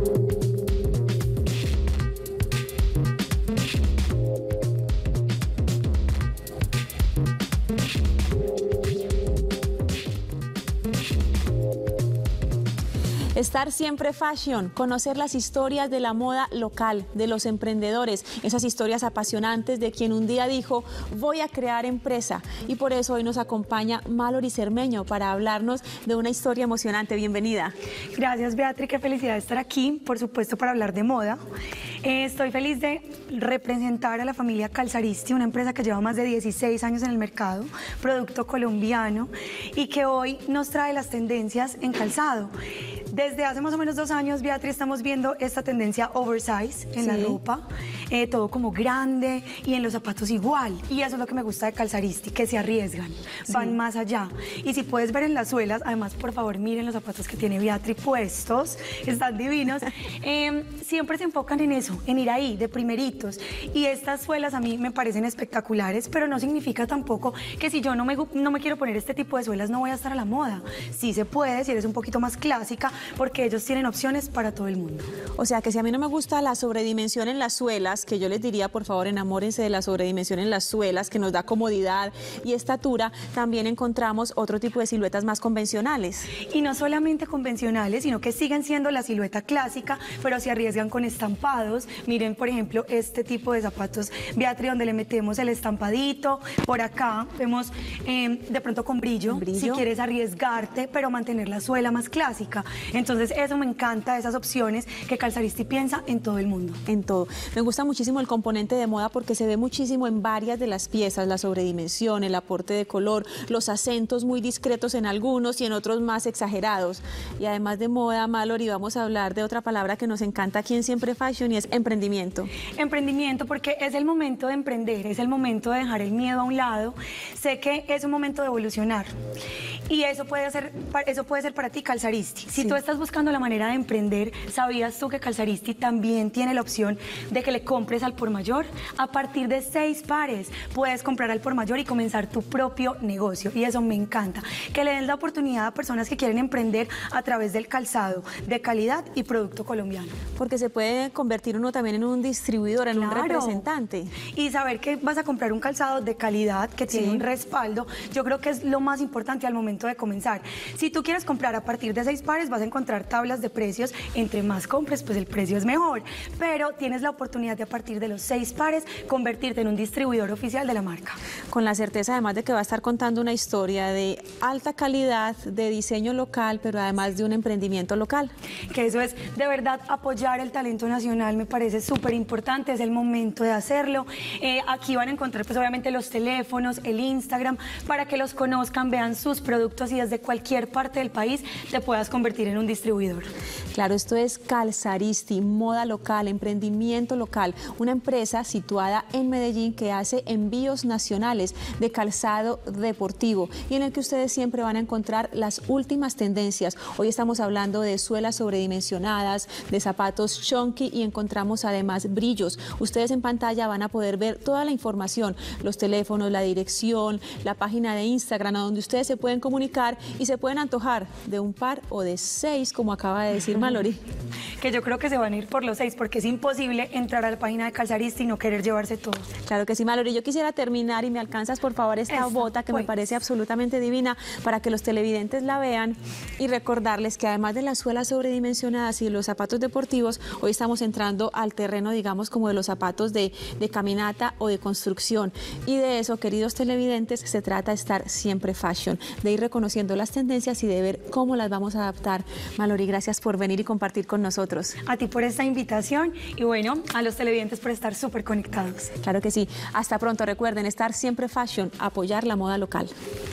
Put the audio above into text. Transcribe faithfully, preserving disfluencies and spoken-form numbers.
Estar siempre fashion, conocer las historias de la moda local, de los emprendedores, esas historias apasionantes de quien un día dijo, voy a crear empresa. Y por eso hoy nos acompaña Mallory Cermeño para hablarnos de una historia emocionante. Bienvenida. Gracias, Beatriz, qué felicidad estar aquí, por supuesto, para hablar de moda. Eh, estoy feliz de representar a la familia Calzaristi, una empresa que lleva más de dieciséis años en el mercado, producto colombiano, y que hoy nos trae las tendencias en calzado. Desde hace más o menos dos años, Beatriz, estamos viendo esta tendencia oversize en sí. la ropa, eh, todo como grande y en los zapatos igual. Y eso es lo que me gusta de Calzaristi, que se arriesgan, sí. van más allá. Y si puedes ver en las suelas, además, por favor, miren los zapatos que tiene Beatriz puestos, están divinos. eh, siempre se enfocan en eso, en ir ahí, de primeritos. Y estas suelas a mí me parecen espectaculares, pero no significa tampoco que si yo no me, no me quiero poner este tipo de suelas, no voy a estar a la moda. Sí se puede, si eres un poquito más clásica, porque ellos tienen opciones para todo el mundo. O sea que si a mí no me gusta la sobredimensión en las suelas, que yo les diría, por favor, enamórense de la sobredimensión en las suelas, que nos da comodidad y estatura, también encontramos otro tipo de siluetas más convencionales. Y no solamente convencionales, sino que siguen siendo la silueta clásica, pero se arriesgan con estampados. Miren, por ejemplo, este tipo de zapatos, Beatriz, donde le metemos el estampadito. Por acá vemos eh, de pronto con brillo, brillo, si quieres arriesgarte, pero mantener la suela más clásica. Entonces eso me encanta, esas opciones que Calzaristi piensa en todo el mundo. En todo. Me gusta muchísimo el componente de moda porque se ve muchísimo en varias de las piezas, la sobredimensión, el aporte de color, los acentos muy discretos en algunos y en otros más exagerados. Y además de moda, Mallory, vamos a hablar de otra palabra que nos encanta aquí en Siempre Fashion y es emprendimiento. Emprendimiento, porque es el momento de emprender, es el momento de dejar el miedo a un lado. Sé que es un momento de evolucionar. Y eso puede ser, eso puede ser para ti Calzaristi. Si sí. tú estás buscando la manera de emprender, ¿sabías tú que Calzaristi también tiene la opción de que le compres al por mayor? A partir de seis pares puedes comprar al por mayor y comenzar tu propio negocio. Y eso me encanta. Que le den la oportunidad a personas que quieren emprender a través del calzado de calidad y producto colombiano. Porque se puede convertir uno también en un distribuidor, en claro. un representante. Y saber que vas a comprar un calzado de calidad, que tiene sí. un respaldo, yo creo que es lo más importante al momento de comenzar. Si tú quieres comprar a partir de seis pares, vas a encontrar tablas de precios. Entre más compres, pues el precio es mejor. Pero tienes la oportunidad de a partir de los seis pares convertirte en un distribuidor oficial de la marca. Con la certeza además de que va a estar contando una historia de alta calidad, de diseño local, pero además de un emprendimiento local. Que eso es de verdad apoyar el talento nacional, me parece súper importante, es el momento de hacerlo. Eh, aquí van a encontrar pues obviamente los teléfonos, el Instagram, para que los conozcan, vean sus productos y desde cualquier parte del país te puedas convertir en un distribuidor. Claro, esto es Calzaristi, moda local, emprendimiento local, una empresa situada en Medellín que hace envíos nacionales de calzado deportivo y en el que ustedes siempre van a encontrar las últimas tendencias. Hoy estamos hablando de suelas sobredimensionadas, de zapatos chunky y encontramos además brillos. Ustedes en pantalla van a poder ver toda la información, los teléfonos, la dirección, la página de Instagram, a donde ustedes se pueden comunicar y se pueden antojar de un par o de seis, como acaba de decir Mallory. Que yo creo que se van a ir por los seis, porque es imposible entrar a la página de Calzaristi y no querer llevarse todo. Claro que sí, Mallory. Yo quisiera terminar y me alcanzas, por favor, esta Eso, bota que pues. me parece absolutamente divina para que los televidentes la vean y recordarles que además de las suelas sobredimensionadas y los zapatos deportivos, hoy estamos entrando al terreno, digamos, como de los zapatos de, de caminata o de construcción. Y de eso, queridos televidentes, se trata de estar siempre fashion, de ir reconociendo las tendencias y de ver cómo las vamos a adaptar. Mallory, gracias por venir y compartir con nosotros. A ti por esta invitación y bueno, a los televidentes por estar súper conectados. Claro que sí. Hasta pronto. Recuerden estar siempre fashion, apoyar la moda local.